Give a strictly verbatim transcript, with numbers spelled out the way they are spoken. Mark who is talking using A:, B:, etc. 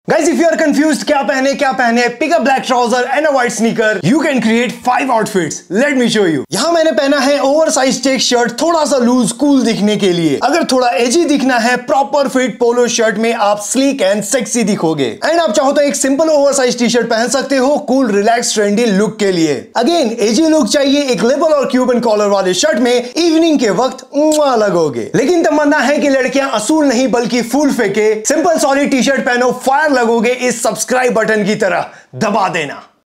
A: Guys, if you are confused क्या पहने क्या पहने, pick a black trouser and a white sneaker, you can create five outfits. Let me show you. यहाँ मैंने पहना है ओवरसाइज चेक शर्ट, थोड़ा सा लूज कूल दिखने के लिए। अगर थोड़ा एजी दिखना है, प्रॉपर फिट पोलो शर्ट में आप स्लीक एंड सेक्सी दिखोगे। एंड आप चाहो तो एक सिंपल ओवरसाइज टी शर्ट पहन सकते हो कूल रिलैक्स ट्रेंडी लुक के लिए। अगेन एजी लुक चाहिए, एक लेबल और क्यूबन कॉलर वाले शर्ट में इवनिंग के वक्त लगोगे। लेकिन तमन्ना है कि लड़कियां असूल नहीं बल्कि फूल फेंके, सिंपल सॉलिड टी शर्ट पहनो, फायर लगोगे, इस सब्सक्राइब बटन की तरह दबा देना।